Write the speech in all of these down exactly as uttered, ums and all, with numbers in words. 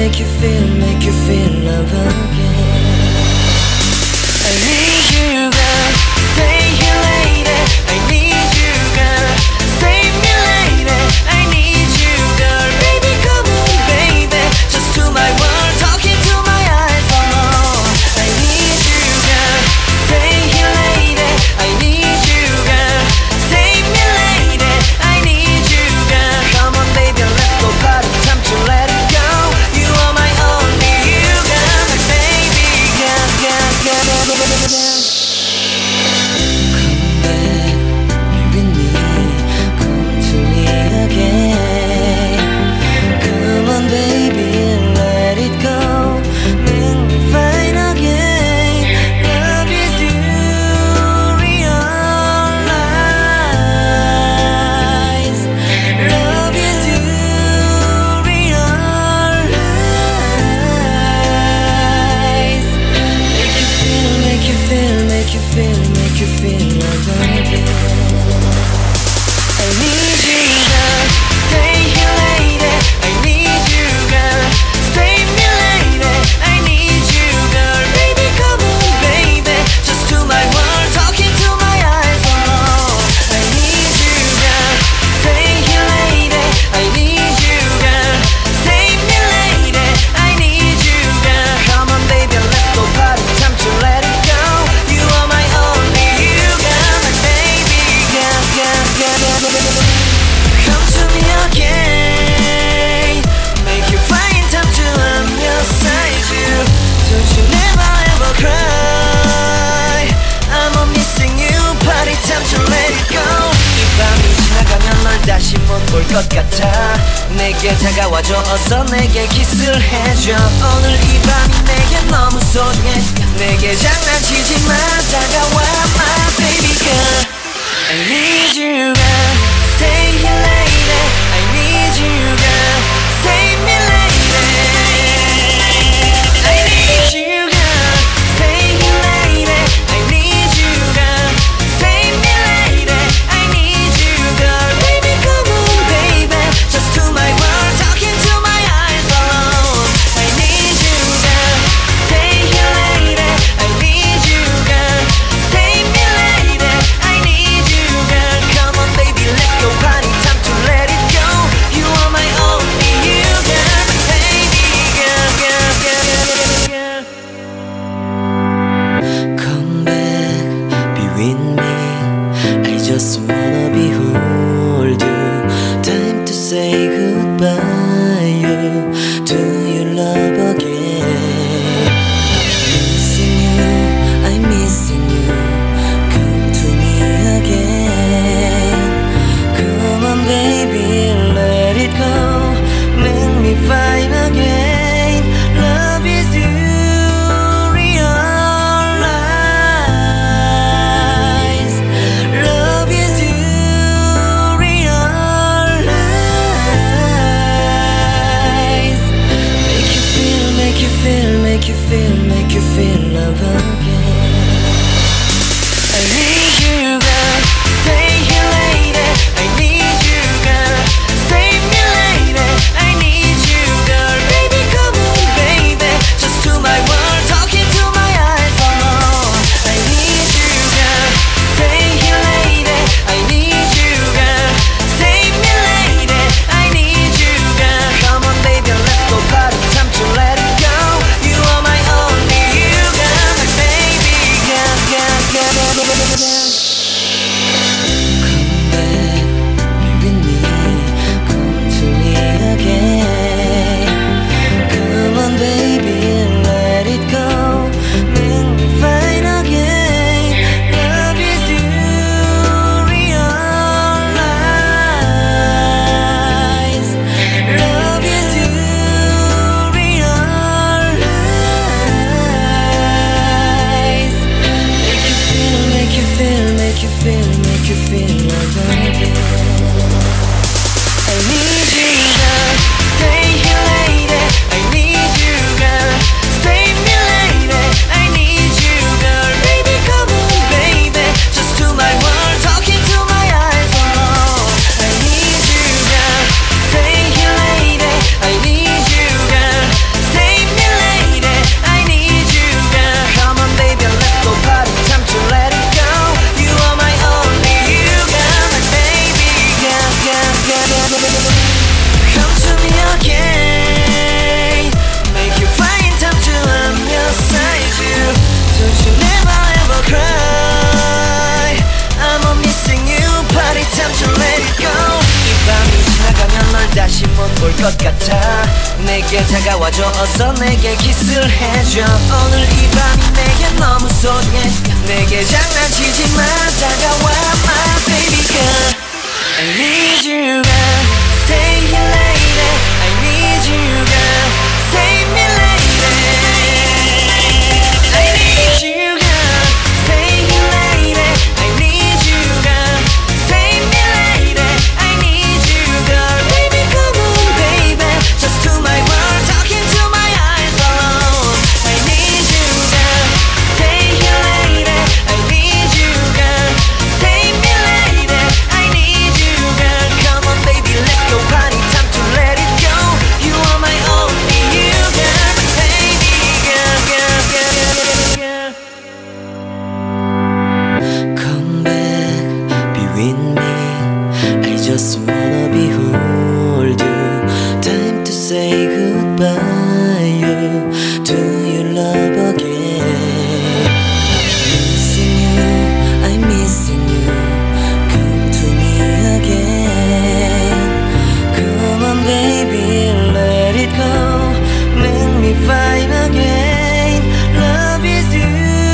make you feel, make you feel love again. I need you, girl, stay here lady. I need you, girl, save me lady. I need you, girl, baby, come on, baby. Just to my world, talking to my eyes alone. I need you, girl, stay here lady. I need you, girl, save me lady. I need you, girl, come on, baby, let's go party, time to let it go. You are my only, you, girl, my baby, girl, girl, girl, girl, girl, girl. 다시 못 볼 것 같아. 내게 다가와줘, 어서 내게 키스를 해줘. 오늘 이 밤이 내게 너무 소중해. 내게 장난치지 마, 다가와 my baby girl. I need you girl, stay here lady. I need you girl, save me lady. I need you girl, stay here lady. I need you girl, save me lady. I need you girl, baby come on baby, just to my world, talking to my eyes alone. I need you girl, stay here lady. I need you girl, save me lady. I need you girl, come on baby, let's go party, time to let it go. You are my only, you girl, baby girl, girl, girl, girl, girl. Come back, be with me. I just wanna behold you. Time to say goodbye. You, do you love again? Missing you, I'm missing you. Come to me again. Come on, baby, let it go. Make me fine again. Love is you. Make you feel, make you feel love again. I need you girl, stay here lady. I need you girl, save me lady. I need you girl, baby come on baby, just to my world, talking to my eyes alone. I need you girl, stay here lady. I need you girl, save me lady. I need you girl, come on baby, let's go party, time to let it go. You are my own. 내게 다가와줘 어서 내게 키스를 해줘 오늘 이 밤이 내게 너무 소중해 내게 장난치지 마 다가와 my baby girl I need you girl stay here lady I need you girl save me lady I need you girl stay here lady I need you girl save me lady I need you girl baby come on baby just to my world talking to my eyes alone I need you girl stay here lady I need you girl save me lady I need you girl come on baby let's go party time to let it go you are my only you girl baby girl girl girl girl come back be with me I just wanna behold you time to say goodbye you to your love again missing you I'm missing you come to me again come on baby let it go make me fine again love is you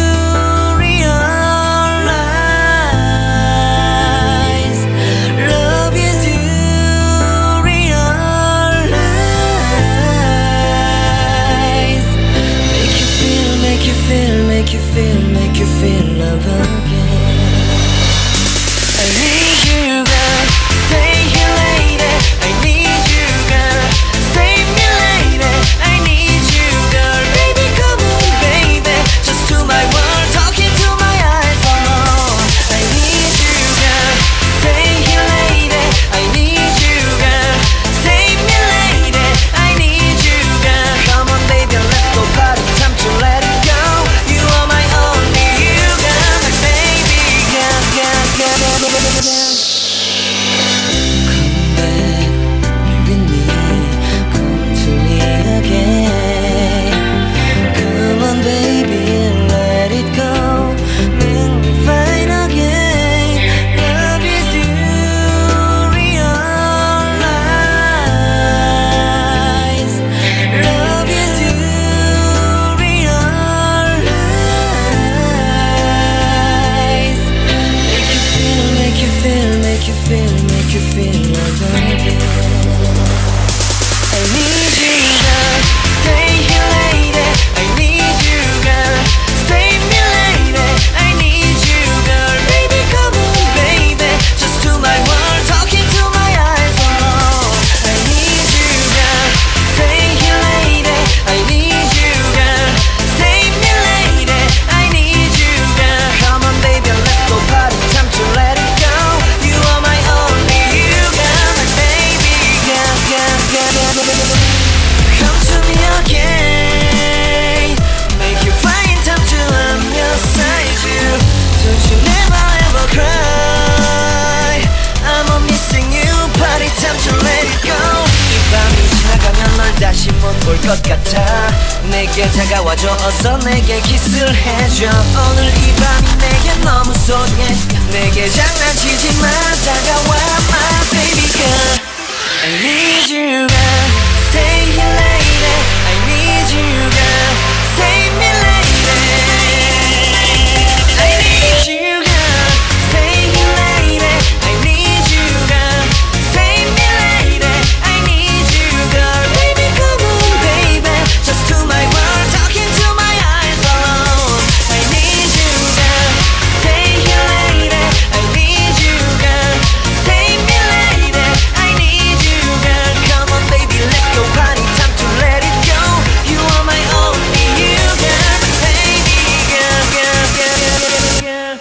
realize love is you realize make you feel make you feel make you feel make you feel love again I need you girl stay here lady I need you girl save me lady I need you girl baby come on baby just to my world talking to my eyes alone I need you girl stay here lady I need you girl save me lady I need you girl come on baby let's go party time to let it go you are my only you girl my baby girl girl girl girl girl come back be with me come to me again come on baby let it go make me fine again love is you realize love is you realize make you feel make you feel make you feel make you feel love again I need you girl stay here lady I need you girl save me lady I need you girl baby come on baby just to my world talking to my eyes alone I need you girl stay here lady I need you girl save me lady I need you girl come on baby let's go party time to let it go you are my only you girl my baby girl girl girl girl come to me again make you find time to I'm beside you don't you never ever cry I'm a missing you party time to let it go 이 밤이 지나가면 널 다시 못 볼 것 같아 내게 다가와줘 어서 내게 키스를 해줘 오늘 이 밤이 내게 너무 소중해 내게 장난치지 마 다가와 my baby girl I need you girl stay here lady I need you girl save me lady I need you girl stay here lady I need you girl save me lady I need you girl baby come on baby just to my world talking to my eyes alone I need you girl stay here lady I need you girl save me lady I need you girl come on baby let's go party time to let it go you are my only you girl baby girl girl girl girl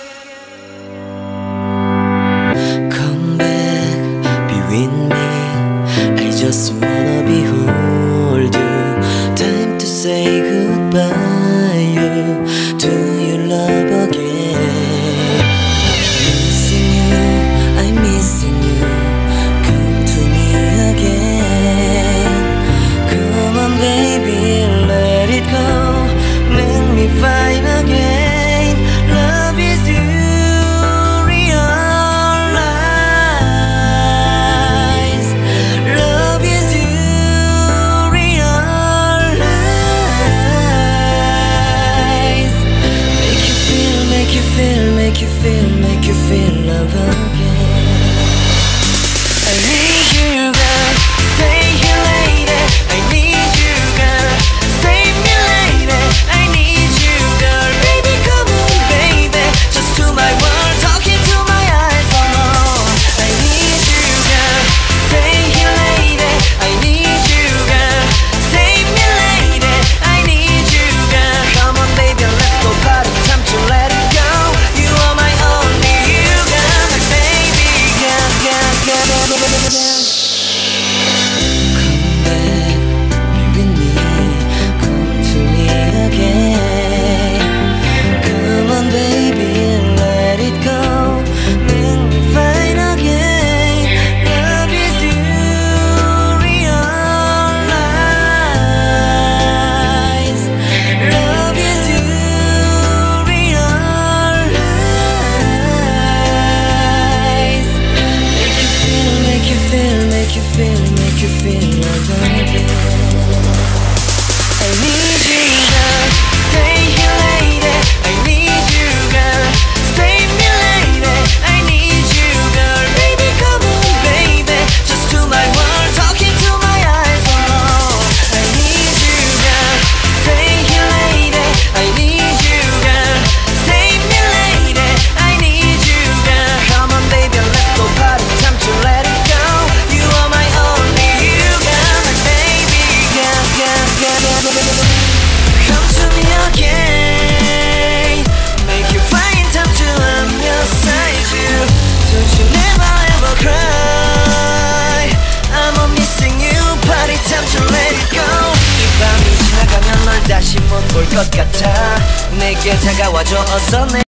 come back be with me I just wanna behold you time to say goodbye you to your love again missing you I'm missing you come to me again come on baby let it go make me fine again love is you realize love is you realize 것 같아 내게 다가와줘 어서 내